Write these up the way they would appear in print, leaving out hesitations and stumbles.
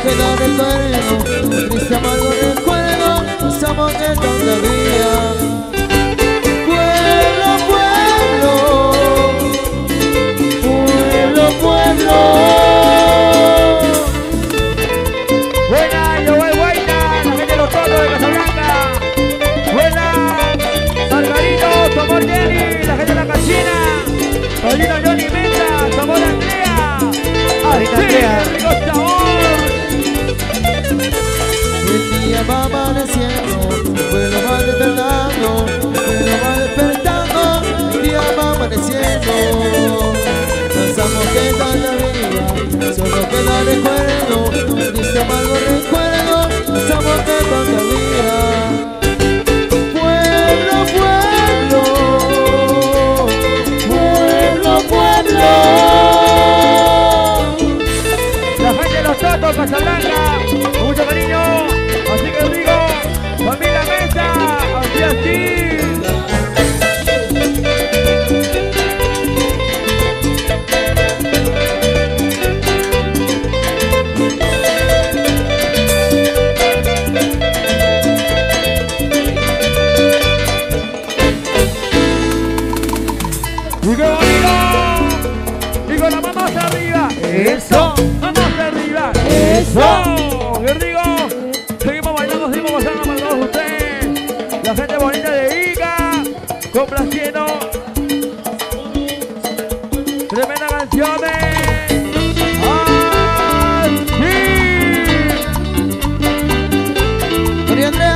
queda recuerdo, un triste amargo recuerdo, los amores de todavía. Pueblo, pueblo, pueblo, pueblo. Buena, yo voy buena, la gente de los toros de Casablanca. Buena, Margarito, Tomor Jenny, la gente de la Cachina. Paulino Johnny Mesa, Tomor Andrea. Ahorita Andrea. ¡Rico sabor! El día va amaneciendo, el pueblo va despertando, el pueblo va despertando, el día va amaneciendo. Pensamos que todavía solo queda recuerdo, un triste amargo recuerdo, pensamos que todavía. Pueblo, pueblo, pueblo, pueblo. La gente de los Totos, Casablanca, con mucho cariño, así que rico, familia Mesa, así así. Y qué bonito, y con las manos arriba, eso, manos arriba, eso, qué rico, seguimos bailando, seguimos pasando para todos ustedes, la gente bonita de Ica, complaciendo, tremenda canciones, así, María Andrea.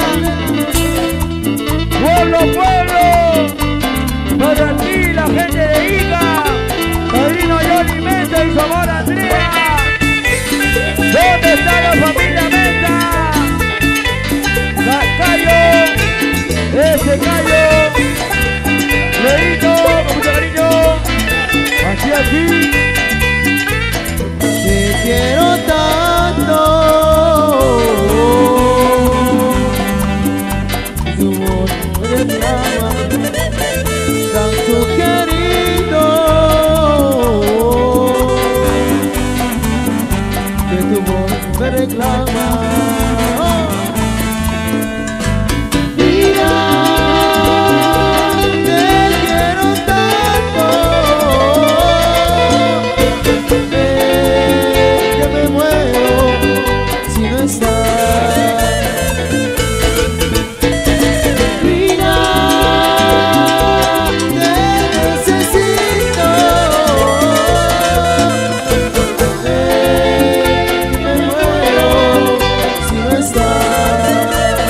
pueblo, pueblo, para ti la gente de Ica, Padrino Johnny Mesa y su amor Andrea. ¿Dónde está la familia Mesa? Cayo, ese Cayo, Leito, con mucho cariño, así así. Te quiero tanto, tu voz me reclama, tanto querido, que tu voz me reclama. Mira, te quiero tanto, que me muero si no estás. Mira, te necesito, que me muero si no estás.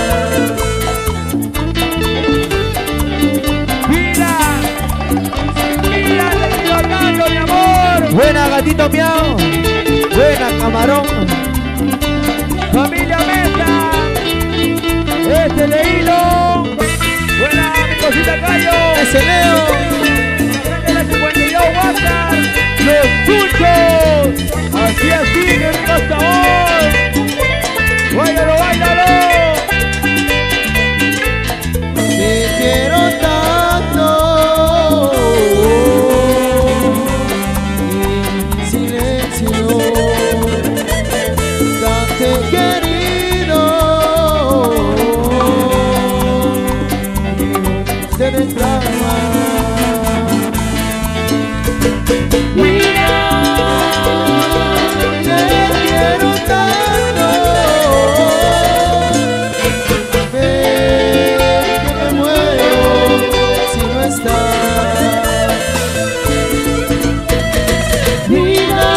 Mira, mira, te quiero tanto, mi amor. Buena gatito miau, buena camarón. Familia Mesa, este Leilo, buena mi cosita Cayo, Ese Leo, de la 52 WhatsApp, los chuchos, así así, que rico sabor, báilalo, báilalo, te quiero tanto, en silencio, tanto querido, te reclama. Mira, te quiero tanto, ven que me muero si no estás. Mira,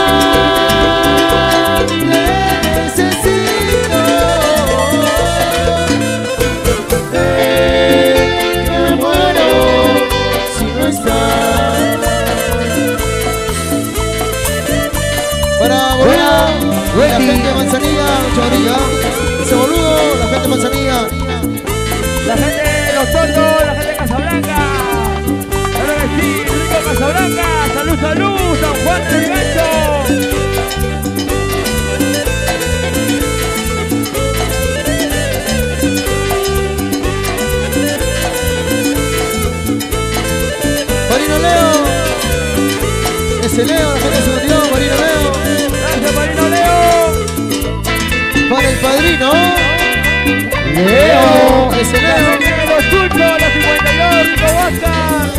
te necesito, ven que me muero si no estás. Para la gente de Manzanilla, muchas gracias. Ese boludo, la gente de Manzanilla. la gente de los Totos, la gente de Casablanca, claro que sí, rico Casablanca, salud, salud, San Juan del Gancho. Marino Leo, ese Leo, la gente se metió, Marino Leo. Gracias, Marino Leo. Para el padrino Leo. ese Leo. Los chuchos, los 52, Rico Huáscar.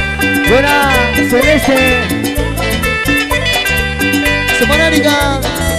Buena Celeste. Semanárica.